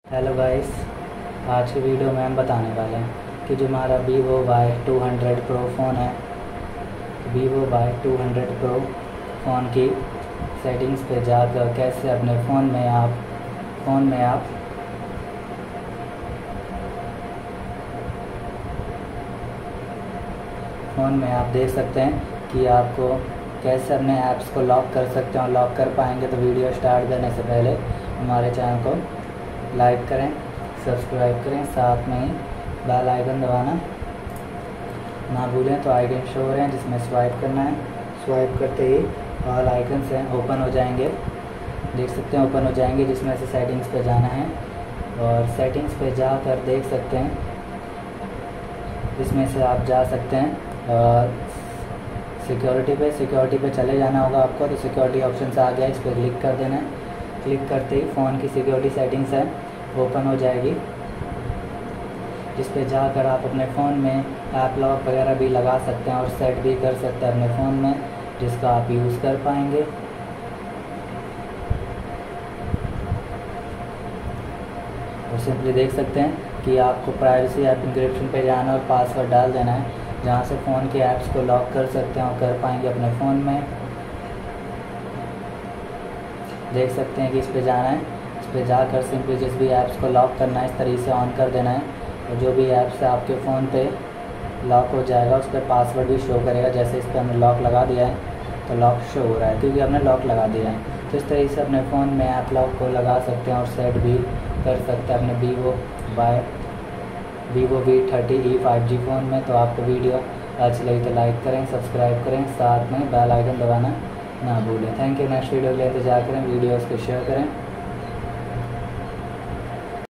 Hello guys, आज की video में हम बताने वाले हैं कि जो हमारा Vivo Y200 Pro फ़ोन है, Vivo Y200 Pro फ़ोन की सेटिंग्स पे जाकर कैसे अपने फ़ोन में आप देख सकते हैं कि आपको कैसे अपने ऐप्स को लॉक कर सकते हैं। और लॉक कर पाएंगे तो वीडियो स्टार्ट करने से पहले हमारे चैनल को लाइक करें, सब्सक्राइब करें, साथ में ही बेल आइकन दबाना ना भूलें। तो आइकन शो हो रहे हैं जिसमें स्वाइप करना है। स्वाइप करते ही ऑल आइकन से ओपन हो जाएंगे, देख सकते हैं ओपन हो जाएंगे, जिसमें से सेटिंग्स पे जाना है। और सेटिंग्स पे जाकर देख सकते हैं, इसमें से आप जा सकते हैं सिक्योरिटी पे चले जाना होगा आपको। तो सिक्योरिटी ऑप्शन से आ गया, इस पर क्लिक कर देना है। क्लिक करते ही फ़ोन की सिक्योरिटी सेटिंग्स है ओपन हो जाएगी, जिस पे जाकर आप अपने फ़ोन में ऐप लॉक वगैरह भी लगा सकते हैं और सेट भी कर सकते हैं अपने फ़ोन में, जिसका आप यूज़ कर पाएंगे। और सिंपली देख सकते हैं कि आपको प्राइवेसी ऐप इंक्रिप्शन पे जाना और पासवर्ड डाल देना है, जहाँ से फ़ोन के ऐप्स को लॉक कर सकते हैं और कर पाएंगे अपने फ़ोन में। देख सकते हैं कि इस पे जाना है, इस पे जाकर सिंपली जिस भी ऐप्स को लॉक करना है इस तरीके से ऑन कर देना है। और जो भी ऐप्स है आपके फ़ोन पे लॉक हो जाएगा, उस पर पासवर्ड भी शो करेगा। जैसे इस पर हमने लॉक लगा दिया है तो लॉक शो हो रहा है क्योंकि हमने लॉक लगा दिया है। तो इस तरीके से अपने फ़ोन में ऐप लॉक को लगा सकते हैं और सेट भी कर सकते हैं अपने Vivo V30e 5G फ़ोन में। तो आपको वीडियो अच्छी लगी तो लाइक करें, सब्सक्राइब करें, साथ में बेल आइकन दबाना ना भूलें। Thank you. नेक्स्ट वीडियो के लिए इंतजार करें, वीडियोज़ को शेयर करें।